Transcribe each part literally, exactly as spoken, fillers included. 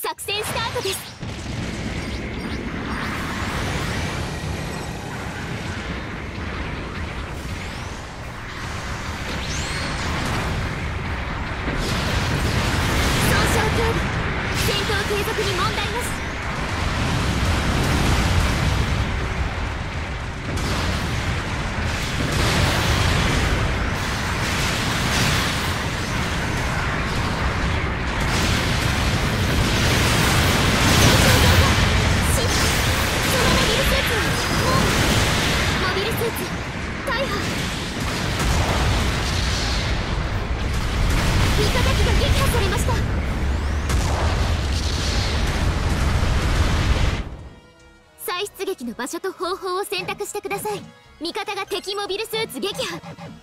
作戦スタートです。損傷警備、戦闘継続に問題なし。出撃の場所と方法を選択してください。味方が敵モビルスーツ撃破。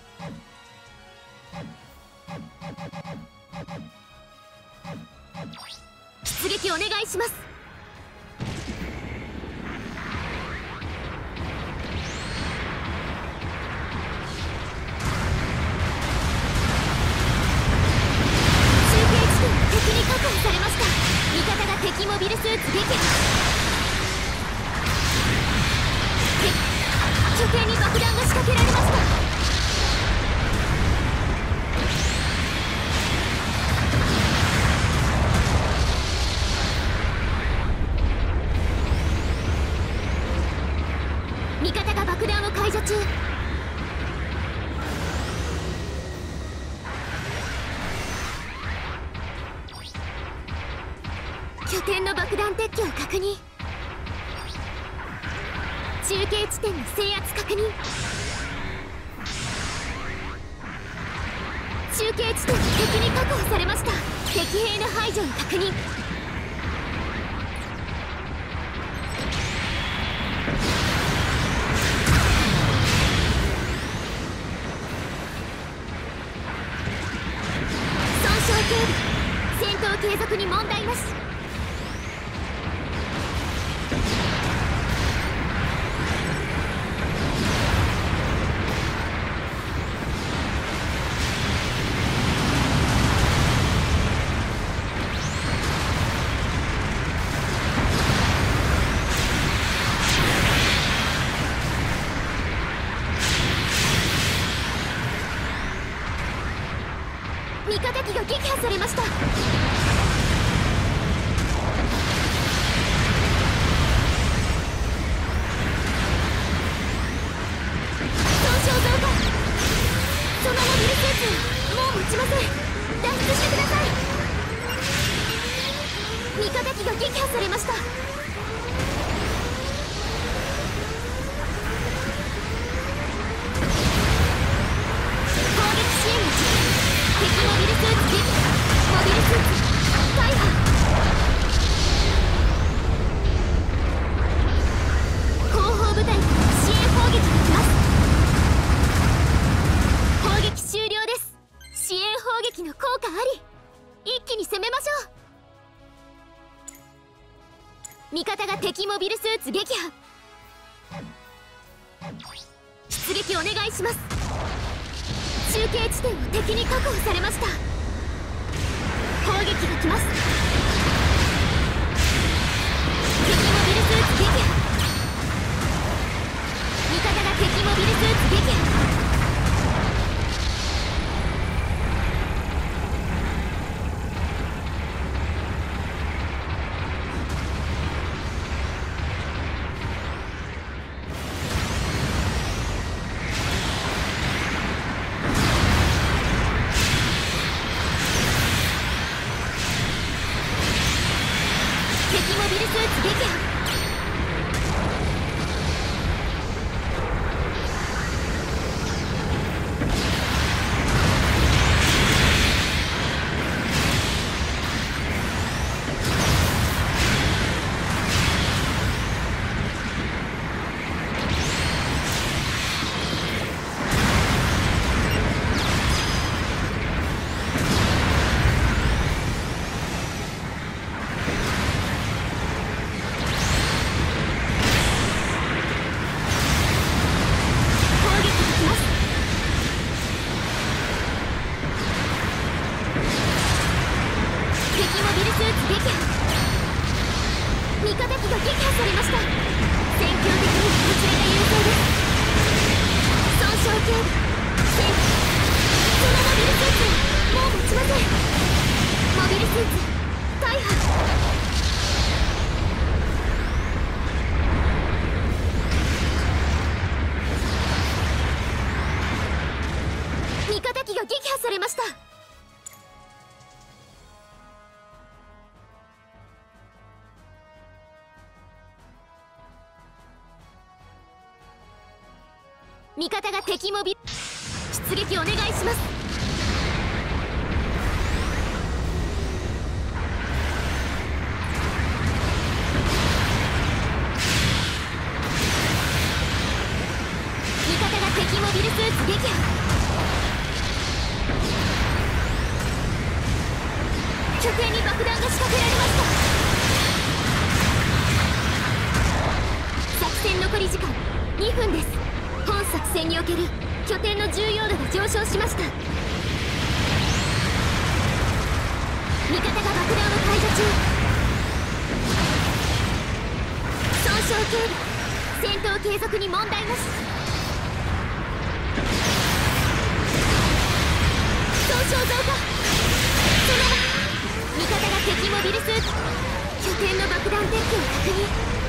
出撃お願いします。中継地点が敵に確保されました。味方が敵モビルスーツ撃破。拠点に爆弾が仕掛けられました。味方が爆弾を解除中。拠点の爆弾撤去を確認。中継地点の制圧確認。中継地点が敵に確保されました。敵兵の排除を確認。損傷警備、戦闘継続に問題なし。味方機が撃破されました。損傷増加。そのモビルスーツもう持ちません。脱出してください。味方機が撃破されました。敵モビルスーツ撃破。モビルスーツ大破。後方部隊から支援砲撃が来ます。砲撃終了です。支援砲撃の効果あり。一気に攻めましょう。味方が敵モビルスーツ撃破。出撃お願いします。中継地点を敵に確保されました。砲撃が来ます。敵モビルスーツ撃破。味方が敵モビルスーツ撃破。敵モビルスーツ撃破。 ました。戦況的にこちらが優勢です。損傷警備戦そのモビルスーツもう持ちません。モビルスーツ大破。味方機が撃破されました。味方が敵モビル出撃お願いします。味方が敵モビルスーツ撃破。拠点に爆弾が仕掛けられました。作戦残り時間にふんです。本作戦における拠点の重要度が上昇しました。味方が爆弾を解除中。損傷警備戦闘継続に問題なし。損傷増加。その味方が敵モビルスーツ拠点の爆弾撤去を確認。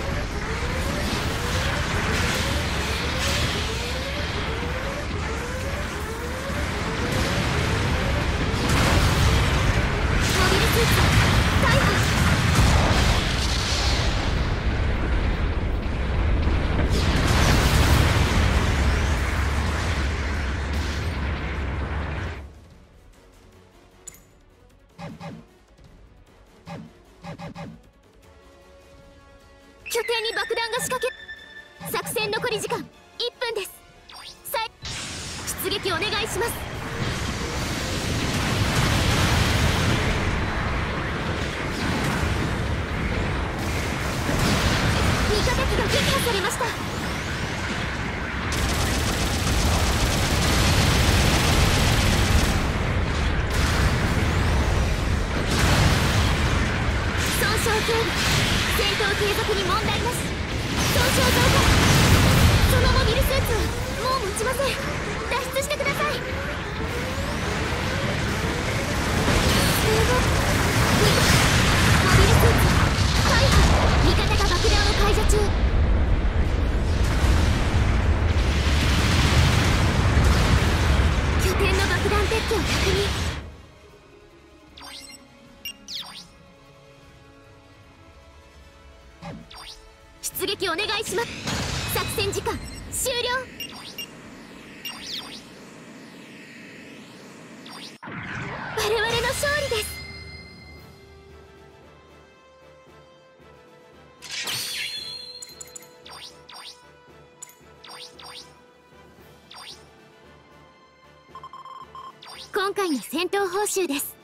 拠点に爆弾が仕掛け。作戦残り時間いっぷんです。出撃お願いします。味方機が撃破されました。損傷警備戦闘継続に問題なし。損傷増加。そのモビルスーツはもう持ちません。脱出してください。モビルスーツ大破。味方が爆弾を解除中。拠点の爆弾撤去を確認。出撃お願いします。作戦時間終了。我々の勝利です。今回の戦闘報酬です。